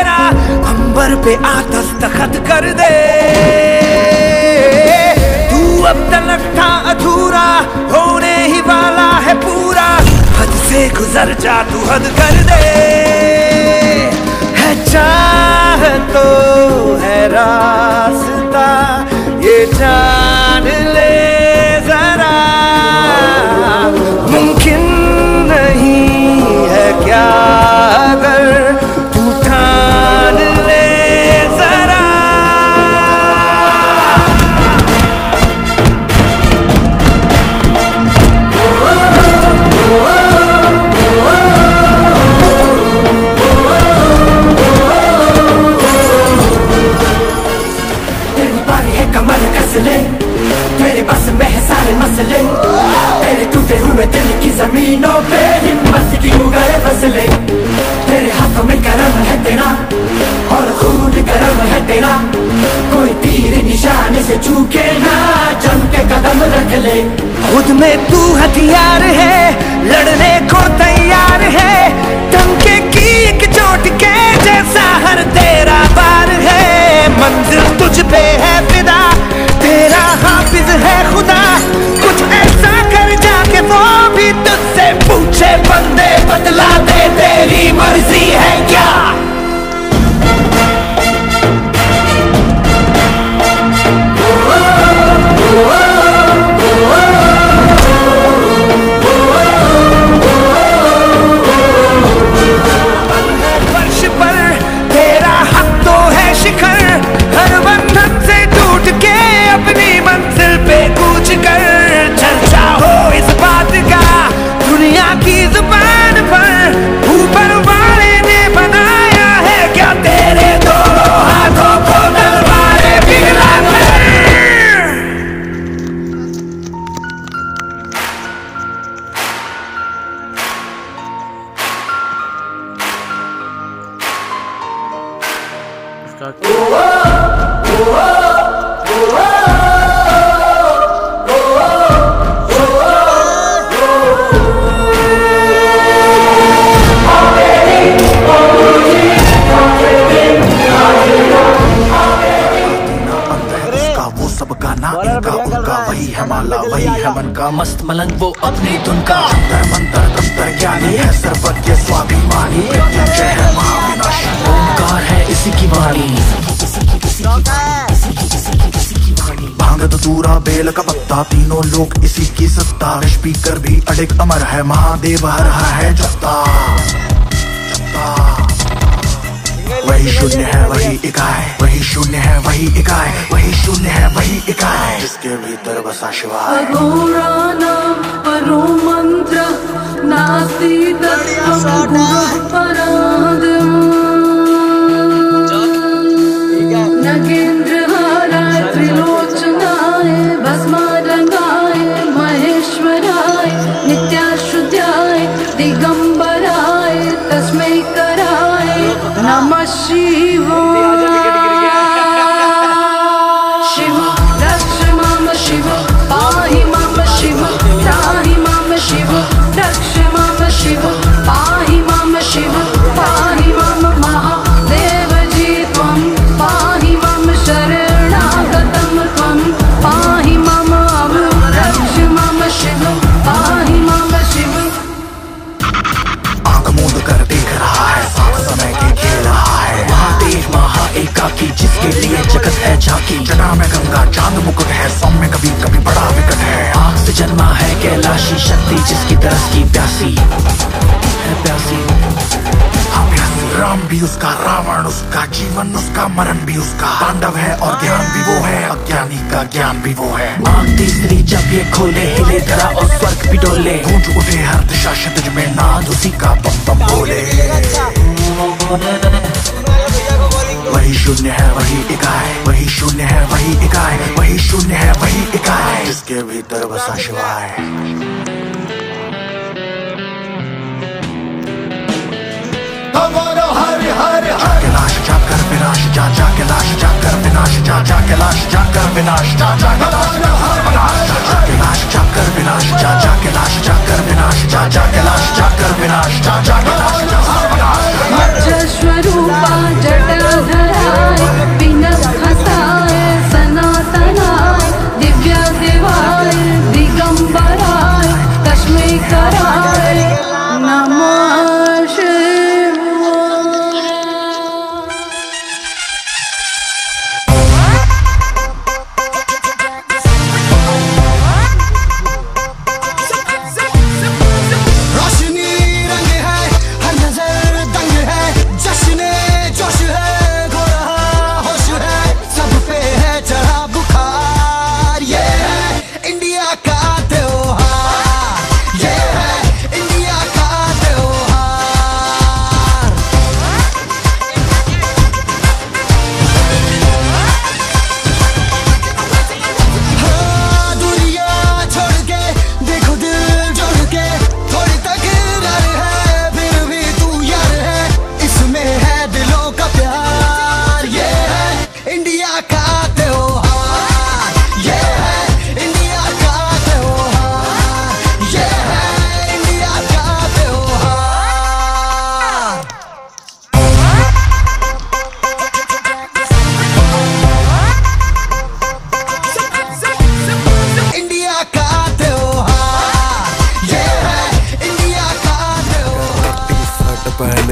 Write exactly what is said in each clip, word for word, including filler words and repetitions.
तेरा, अंबर पे आ दस्तखत कर दे। तू अब तलक था अधूरा, होने ही वाला है पूरा, हद से गुजर जा तू हद कर दे। है चाह तो है रास्ता, ये जान ले जरा, मुमकिन नहीं है क्या अगर तू ठान ले जरा। तेरी बारी है कमर कस ले, तेरे बस में है सारे मसले, तेरे टूटे हुए दिल की जमीनों पे हिम्मत की उगाए फसले। तेरे हाथों में करम है तेरा और खून करम है तेरा, कोई तीर निशाने से चूके ना, जम के कदम रख ले। खुद में तू हथियार है, लड़ने को तैयार है, धमके की एक चोट के जैसा हर तेरा बार है। मंजिल तुझ पे है फिदा, तेरा हाफिज है खुदा, कुछ ऐसा कर जाके वो भी तुझसे पूछे बंदे, बदला दे तेरी मर्जी है क्या। फर्श पर तेरा हक तो है शिखर, हर बंधन से टूट के अपनी मंजिल पे कूच कर। चर्चा हो इस बात का दुनिया की जुबान पर, ऊपर वाले ने बनाया है क्या तेरे दोनों हाथों को तलवारें पिघला कर। वही है माला वही है मन का मस्त मलंग, वो अपनी धुन का अंतर मंतर तंत्र ज्ञानी है, सर्वज्ञ स्वाभिमानी, जय है महाविनाशी, ओंकार है इसी की वाणी। भांग धतूरा बेल का पत्ता, तीनों लोग इसी की सत्ता, स्पीकर भी अडिग अमर है, महादेव हर है जपता। वही शून्य है वही इकाई, वही शून्य है वही इकाई, वही शून्य है वही इकाई, जिसके भीतर बसा शिवाय। अघोराणां परो मंत्र नास्ति तत्त्वं परादम्, नगेन्द्रहाराय त्रिलोचनाय भस्मारंगाय महेश्वराय नित्याशुद्धाय दिगंबराय तस्मै कराय नमः शिवाय। शिव रक्ष माम शिव, पाहि माम शिव, त्राहि माम शिव, रक्ष माम शिव, पाहि माम शिव, पाहि माम महादेव जी त्वं, पाहि माम शरणागतं त्वं, पाहि माम रक्ष माम शिव, पाहि माम शिव। आंख मूंद कर देख रहा है, साथ समय के खेल रहा है, महादेव महा एकाकी, जिसके लिए जगत है झांकी। जना में गंगा चांद मुकुट है, सौम्य कभी कभी बड़ा विकट है, आग से जन्मा है कैलाशी, शक्ति जिसकी तरस की प्यासी है प्यासी। हाँ प्यासी। राम भी उसका, रावण उसका, जीवन उसका, मरण भी उसका, तांडव है और ध्यान भी वो है, अज्ञानी का ज्ञान भी वो है। आंख तीसरी जब ये खोले, हिले धरा और स्वर्ग भी डोले, गूंज उठे हर दिशा क्षितिज में, नाद उसी का बम बम बोले। वही शून्य है वही इकाई, वही शून्य है वही इकाई, वही शून्य है वही इकाई, जिसके भीतर बसा शिवाय। हर हर जाके लाश जाकर विनाश, जा जाके लाश जाकर विनाश, जा जाके लाश जाकर विनाश, जा जाके लाश जाके लाश जाकर विनाश, जा जाके लाश जाकर विनाश, जा जाके लाश जाकर विनाश, जा जाके लाश जाकर विनाश। स्वरूपा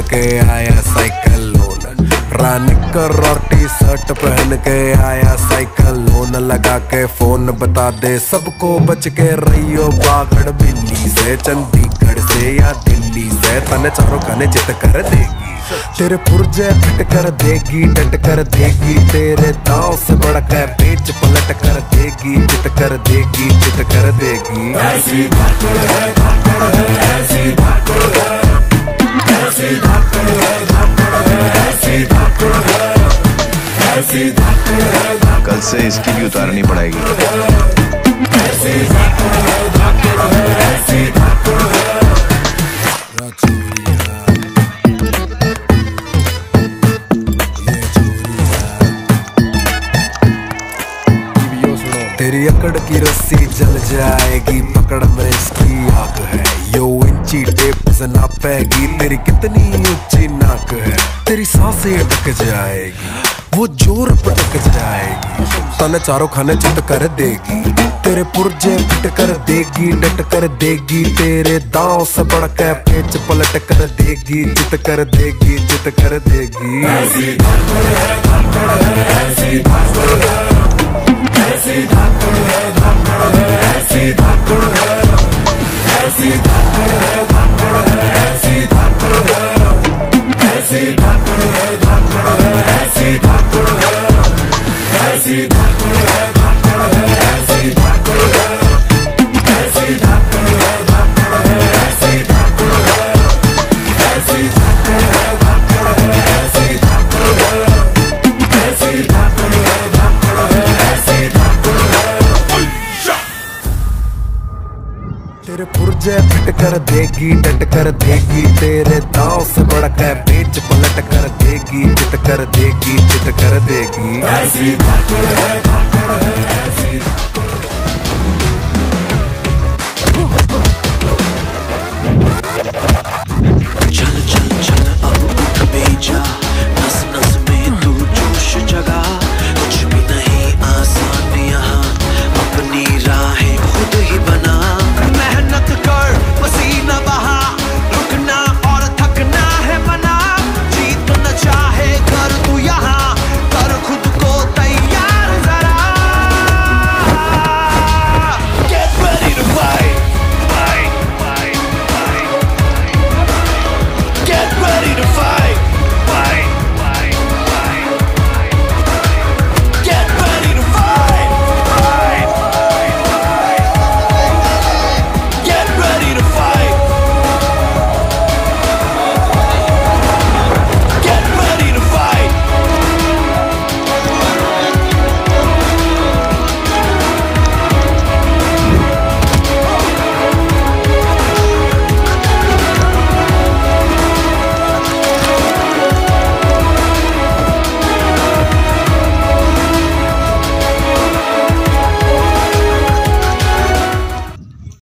के आया साइकिल लोन, रानिकर और टी शर्ट पहन के आया साइकिल लोन, लगा के फोन बता दे सबको बच के रहियो बागड़ बिल्ली से, चंडीगढ़ से या दिल्ली से, तने चारों खाने चित कर देगी, तेरे पुर्जे फिट कर देगी, डट कर देगी, तेरे दांव से बढ़कर पेच पलट कर देगी, चित कर देगी, चित कर देगी। ऐसी धाकड़ है, धाकड़ है, ऐसी धाकड़ है, ऐसी धाकड़ है, धाकड़ है, ऐसी धाकड़ है, ऐसी धाकड़ है। कल से इसकी भी उतारनी पड़ेगी। ऐसी धाकड़ है, धाकड़ है, ऐसी धाकड़ है। तेरी अकड़ की रस्सी जल जाएगी, पकड़ में इसकी आग है, यो इंची टेप से नापेगी, तेरी कितनी ऊंची नाक है, तेरी सांसें अटक जाएगी, वो जोर पटक जाएगी, तने चारों खाने चित कर देगी, तेरे पुर्जे फिट कर देगी, डट कर देगी, तेरे दांव से बढ़कर पेच पलट कर देगी, चित कर देगी, चित कर देगी। ऐसी धाकड़ है, धाकड़ है, ऐसी धाकड़ है, ऐसी धाकड़ है, धाकड़ है, ऐसी धाकड़ है, ऐसी धाकड़ है, धाकड़ है, ऐसी धाकड़ है, ऐसी धाकड़ है, धाकड़ है, ऐसी धाकड़ है, ऐसी धाकड़ है, धाकड़ है, ऐसी धाकड़ है, ऐसी धाकड़ है, धाकड़ है, ऐसी धाकड़ है, ऐसी धाकड़ है, धाकड़ है, ऐसी धाकड़ है, ऐसी धाकड़ है, धाकड़ है, ऐसी धाकड़ है। तेरे पुर्जे फिट कर देगी, डट कर देगी, तेरे दांव से बढ़कर पेच पलट कर देगी, चित कर देगी, चित कर देगी। ऐसी धाकड़ है, धाकड़ है, ऐसी